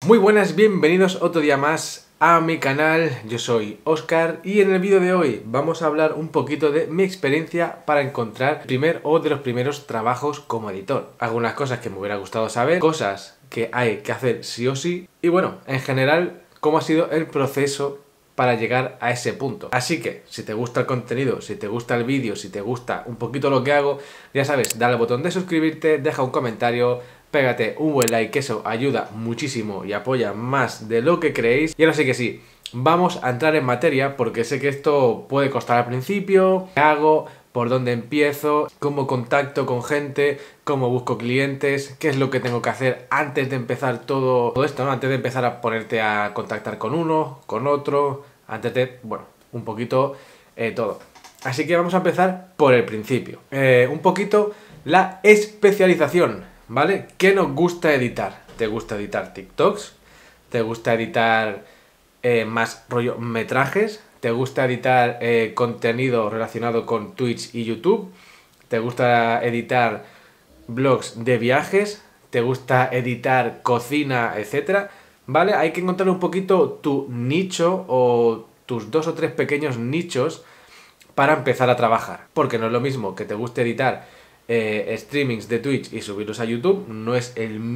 Muy buenas, bienvenidos otro día más a mi canal. Yo soy Óscar y en el vídeo de hoy vamos a hablar un poquito de mi experiencia para encontrar de los primeros trabajos como editor. Algunas cosas que me hubiera gustado saber, cosas que hay que hacer sí o sí y bueno, en general, cómo ha sido el proceso para llegar a ese punto. Así que, si te gusta el contenido, si te gusta el vídeo, si te gusta un poquito lo que hago, ya sabes, dale al botón de suscribirte, deja un comentario, pégate un buen like, que eso ayuda muchísimo y apoya más de lo que creéis. Y ahora sí que sí, vamos a entrar en materia porque sé que esto puede costar al principio. ¿Qué hago? ¿Por dónde empiezo? ¿Cómo contacto con gente? ¿Cómo busco clientes? ¿Qué es lo que tengo que hacer antes de empezar todo esto, ¿no? Antes de empezar a ponerte a contactar con uno, con otro, antes de, bueno, un poquito todo. Así que vamos a empezar por el principio. Un poquito la especialización, ¿vale? ¿Qué nos gusta editar? ¿Te gusta editar TikToks? ¿Te gusta editar más rollo metrajes? ¿Te gusta editar contenido relacionado con Twitch y YouTube? ¿Te gusta editar blogs de viajes? ¿Te gusta editar cocina, etcétera? ¿Vale? Hay que encontrar un poquito tu nicho o tus 2 o 3 pequeños nichos para empezar a trabajar. Porque no es lo mismo que te guste editar streamings de Twitch y subirlos a YouTube, no es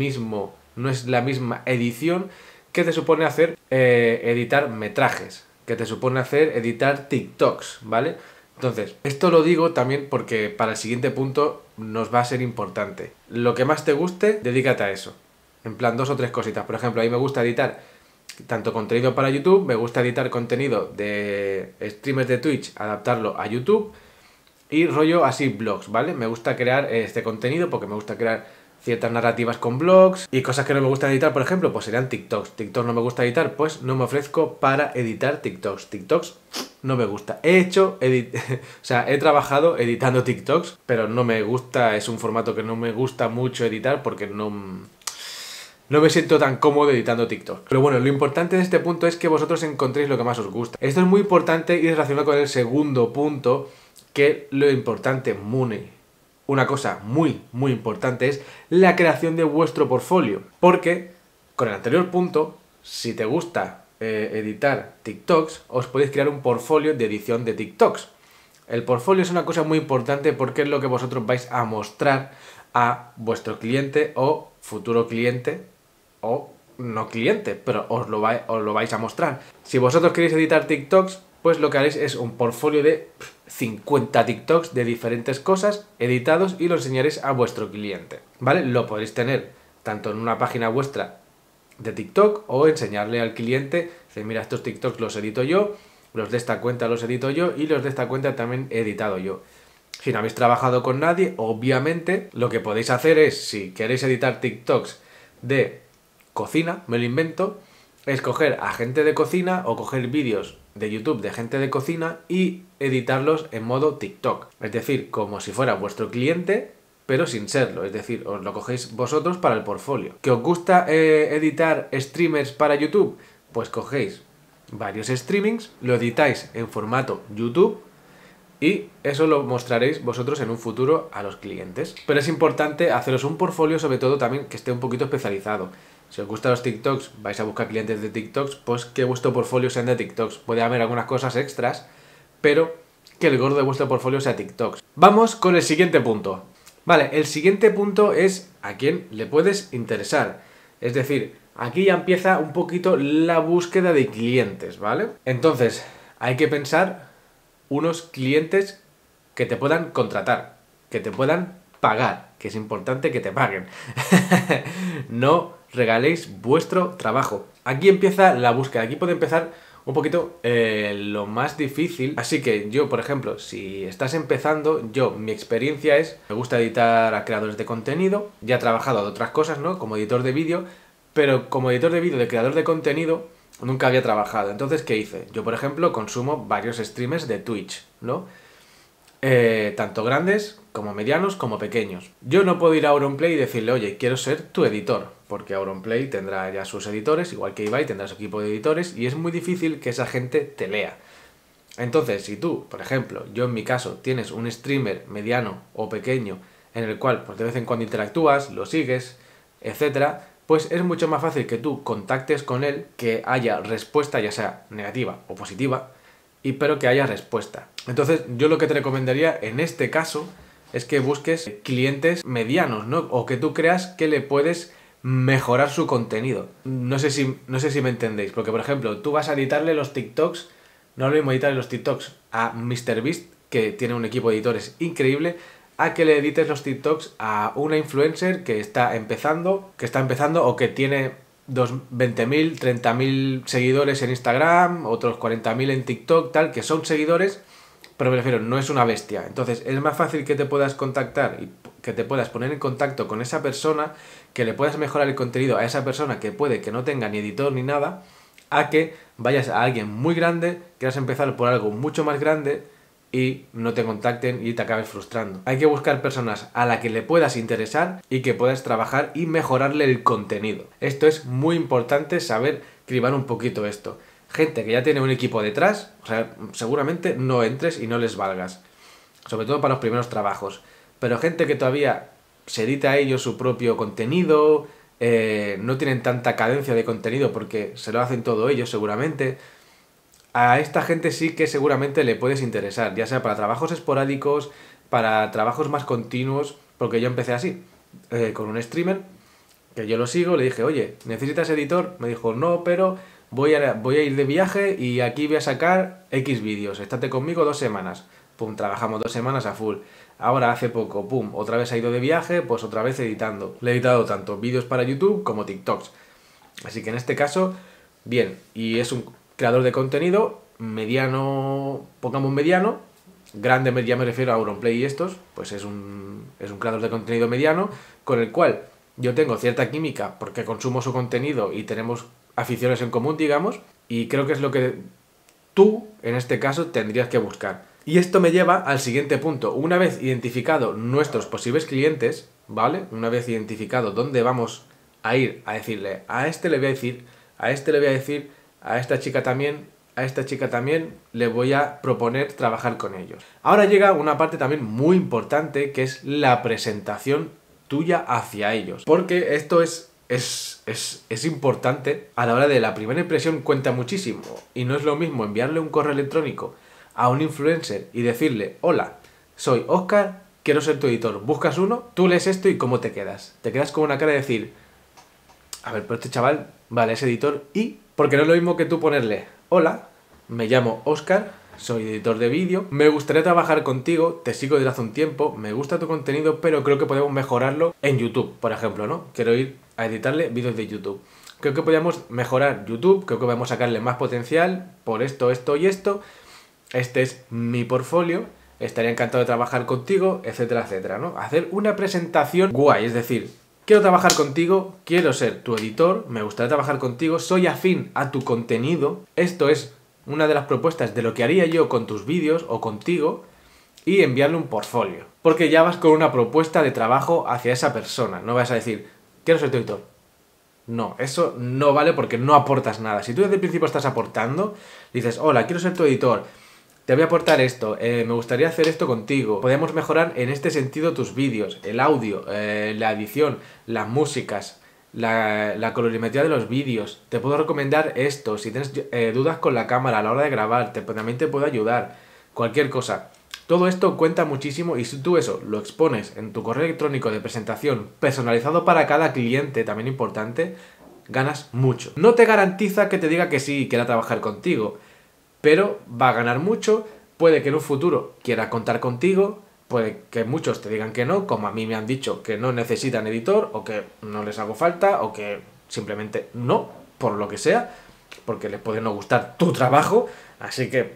la misma edición que te supone hacer editar metrajes, que te supone hacer editar TikToks, ¿vale? Entonces, esto lo digo también porque para el siguiente punto nos va a ser importante. Lo que más te guste, dedícate a eso. En plan, 2 o 3 cositas. Por ejemplo, a mí me gusta editar tanto contenido para YouTube, me gusta editar contenido de streamers de Twitch, adaptarlo a YouTube y rollo así blogs, ¿vale? Me gusta crear este contenido porque me gusta crear ciertas narrativas con blogs y cosas que no me gusta editar, por ejemplo, pues serían TikToks. TikToks no me gusta editar, pues no me ofrezco para editar TikToks. TikToks no me gusta. He trabajado editando TikToks, pero no me gusta, es un formato que no me gusta mucho editar porque no me siento tan cómodo editando TikTok. Pero bueno, lo importante de este punto es que vosotros encontréis lo que más os gusta. Esto es muy importante y relacionado con el segundo punto, que lo importante, una cosa muy importante es la creación de vuestro portfolio. Porque con el anterior punto, si te gusta editar TikToks, os podéis crear un portfolio de edición de TikToks. El portfolio es una cosa muy importante porque es lo que vosotros vais a mostrar a vuestro cliente o futuro cliente o no cliente, pero os lo vais a mostrar. Si vosotros queréis editar TikToks, pues lo que haréis es un portfolio de 50 TikToks de diferentes cosas editados y los enseñaréis a vuestro cliente, ¿vale? Lo podéis tener tanto en una página vuestra de TikTok o enseñarle al cliente, decir, mira, estos TikToks los edito yo, los de esta cuenta los edito yo y los de esta cuenta también he editado yo. Si no habéis trabajado con nadie, obviamente lo que podéis hacer es, si queréis editar TikToks de cocina, me lo invento, es coger a gente de cocina o coger vídeos de YouTube de gente de cocina y editarlos en modo TikTok. Es decir, como si fuera vuestro cliente, pero sin serlo. Es decir, os lo cogéis vosotros para el portfolio. ¿Que os gusta editar streamers para YouTube? Pues cogéis varios streamings, lo editáis en formato YouTube y eso lo mostraréis vosotros en un futuro a los clientes. Pero es importante haceros un portfolio, sobre todo también que esté un poquito especializado. Si os gustan los TikToks, vais a buscar clientes de TikToks, pues que vuestro portfolio sean de TikToks. Puede haber algunas cosas extras, pero que el gordo de vuestro portfolio sea TikToks. Vamos con el siguiente punto. Vale, el siguiente punto es a quién le puedes interesar. Es decir, aquí ya empieza un poquito la búsqueda de clientes, ¿vale? Entonces, hay que pensar unos clientes que te puedan contratar, que te puedan pagar, que es importante que te paguen. No regaléis vuestro trabajo. Aquí empieza la búsqueda, aquí puede empezar un poquito lo más difícil. Así que yo, por ejemplo, si estás empezando, mi experiencia es, me gusta editar a creadores de contenido, ya he trabajado de otras cosas, ¿no? Como editor de vídeo, pero como editor de vídeo, de creador de contenido, nunca había trabajado. Entonces, ¿qué hice? Yo, por ejemplo, consumo varios streamers de Twitch, ¿no? Tanto grandes como medianos como pequeños. Yo no puedo ir a Auronplay y decirle, oye, quiero ser tu editor, porque Auronplay tendrá ya sus editores, igual que Ibai tendrá su equipo de editores, y es muy difícil que esa gente te lea. Entonces, si tú, por ejemplo, yo en mi caso, tienes un streamer mediano o pequeño en el cual pues de vez en cuando interactúas, lo sigues, etcétera, pues es mucho más fácil que tú contactes con él, que haya respuesta, ya sea negativa o positiva, pero que haya respuesta. Entonces yo lo que te recomendaría en este caso es que busques clientes medianos, ¿no? O que tú creas que le puedes mejorar su contenido. No sé si me entendéis, porque por ejemplo, tú vas a editarle los TikToks, no es lo mismo editarle los TikToks a MrBeast, que tiene un equipo de editores increíble, a que le edites los TikToks a una influencer que está empezando o que tiene 20.000, 30.000 seguidores en Instagram, otros 40.000 en TikTok, tal, que son seguidores, pero me refiero, no es una bestia. Entonces es más fácil que te puedas contactar y que te puedas poner en contacto con esa persona, que le puedas mejorar el contenido a esa persona que puede que no tenga ni editor ni nada, a que vayas a alguien muy grande, quieras empezar por algo mucho más grande y no te contacten y te acabes frustrando. Hay que buscar personas a las que le puedas interesar y que puedas trabajar y mejorarle el contenido. Esto es muy importante, saber cribar un poquito esto. Gente que ya tiene un equipo detrás, o sea, seguramente no entres y no les valgas. Sobre todo para los primeros trabajos. Pero gente que todavía se edita a ellos su propio contenido, no tienen tanta cadencia de contenido porque se lo hacen todo ellos seguramente. A esta gente sí que seguramente le puedes interesar, ya sea para trabajos esporádicos, para trabajos más continuos, porque yo empecé así, con un streamer, que yo lo sigo, le dije, oye, ¿necesitas editor? Me dijo, no, pero voy a ir de viaje y aquí voy a sacar X vídeos, estate conmigo 2 semanas. Pum, trabajamos 2 semanas a full. Ahora hace poco, pum, otra vez ha ido de viaje, pues otra vez editando. Le he editado tanto vídeos para YouTube como TikToks. Así que en este caso, bien, y es un creador de contenido mediano, pongamos mediano, grande ya me refiero a Auronplay y estos, pues es un creador de contenido mediano con el cual yo tengo cierta química porque consumo su contenido y tenemos aficiones en común, digamos, y creo que es lo que tú, en este caso, tendrías que buscar. Y esto me lleva al siguiente punto. Una vez identificado nuestros posibles clientes, ¿vale? Una vez identificado dónde vamos a ir a decirle, a este le voy a decir, a este le voy a decir, a esta chica también, a esta chica también, le voy a proponer trabajar con ellos. Ahora llega una parte también muy importante, que es la presentación tuya hacia ellos. Porque esto es importante a la hora de la primera impresión, cuenta muchísimo. Y no es lo mismo enviarle un correo electrónico a un influencer y decirle, hola, soy Óscar, quiero ser tu editor, ¿buscas uno? Tú lees esto y ¿cómo te quedas? Te quedas con una cara de decir, a ver, pero este chaval, vale, es editor y... Porque no es lo mismo que tú ponerle, hola, me llamo Óscar, soy editor de vídeo, me gustaría trabajar contigo, te sigo desde hace un tiempo, me gusta tu contenido, pero creo que podemos mejorarlo en YouTube, por ejemplo, ¿no? Quiero ir a editarle vídeos de YouTube. Creo que podríamos mejorar YouTube, creo que podemos sacarle más potencial por esto, esto y esto. Este es mi portfolio, estaría encantado de trabajar contigo, etcétera, etcétera, ¿no? Hacer una presentación guay, es decir, quiero trabajar contigo, quiero ser tu editor, me gustaría trabajar contigo, soy afín a tu contenido, esto es una de las propuestas de lo que haría yo con tus vídeos o contigo, y enviarle un portfolio. Porque ya vas con una propuesta de trabajo hacia esa persona, no vas a decir, quiero ser tu editor. No, eso no vale porque no aportas nada. Si tú desde el principio estás aportando, dices, hola, quiero ser tu editor, te voy a aportar esto, me gustaría hacer esto contigo, podemos mejorar en este sentido tus vídeos, el audio, la edición, las músicas, la colorimetría de los vídeos, te puedo recomendar esto, si tienes dudas con la cámara a la hora de grabar, también te puedo ayudar, cualquier cosa. Todo esto cuenta muchísimo y si tú eso lo expones en tu correo electrónico de presentación personalizado para cada cliente, también importante, ganas mucho. No te garantiza que te diga que sí y quiera trabajar contigo, pero va a ganar mucho, puede que en un futuro quiera contar contigo, puede que muchos te digan que no, como a mí me han dicho que no necesitan editor, o que no les hago falta, o que simplemente no, por lo que sea, porque les puede no gustar tu trabajo, así que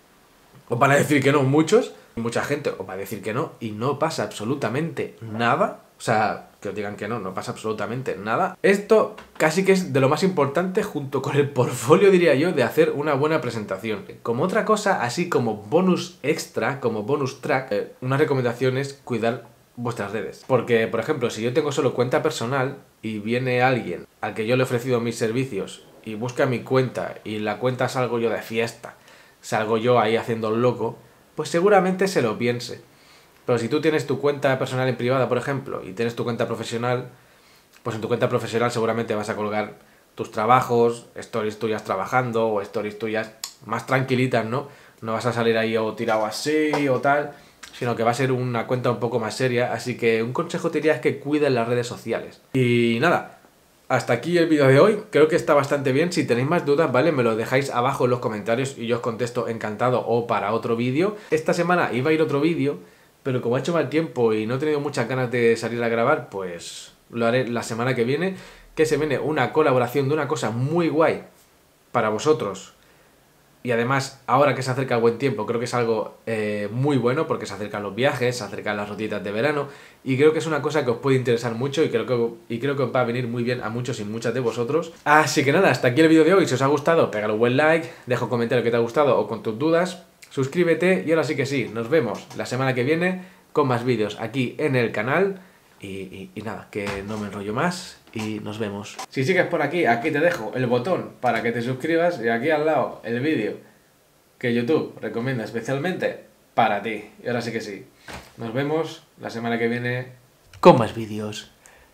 os van a decir que no muchos, mucha gente os va a decir que no, y no pasa absolutamente nada. O sea, que os digan que no pasa absolutamente nada. Esto casi que es de lo más importante junto con el portfolio, diría yo, de hacer una buena presentación. Como otra cosa, así como bonus extra, como bonus track, una recomendación es cuidar vuestras redes. Porque, por ejemplo, si yo tengo solo cuenta personal y viene alguien al que yo le he ofrecido mis servicios y busca mi cuenta y la cuenta salgo yo de fiesta, salgo yo ahí haciendo el loco, pues seguramente se lo piense. Pero si tú tienes tu cuenta personal en privada, por ejemplo, y tienes tu cuenta profesional, pues en tu cuenta profesional seguramente vas a colgar tus trabajos, stories tuyas trabajando o stories tuyas más tranquilitas, ¿no? No vas a salir ahí o tirado así o tal, sino que va a ser una cuenta un poco más seria, así que un consejo te diría es que cuides las redes sociales. Y nada, hasta aquí el vídeo de hoy, creo que está bastante bien. Si tenéis más dudas, ¿vale? Me lo dejáis abajo en los comentarios y yo os contesto encantado o para otro vídeo. Esta semana iba a ir otro vídeo, pero como ha hecho mal tiempo y no he tenido muchas ganas de salir a grabar, pues lo haré la semana que viene, que se viene una colaboración de una cosa muy guay para vosotros. Y además, ahora que se acerca el buen tiempo, creo que es algo muy bueno porque se acercan los viajes, se acercan las rutitas de verano y creo que es una cosa que os puede interesar mucho y creo que os va a venir muy bien a muchos y muchas de vosotros. Así que nada, hasta aquí el vídeo de hoy. Si os ha gustado, pégale un buen like, deja un comentario que te ha gustado o con tus dudas, suscríbete y ahora sí que sí, nos vemos la semana que viene con más vídeos aquí en el canal. Y nada, que no me enrollo más y nos vemos. Si sigues por aquí, aquí te dejo el botón para que te suscribas y aquí al lado el vídeo que YouTube recomienda especialmente para ti. Y ahora sí que sí. Nos vemos la semana que viene con más vídeos.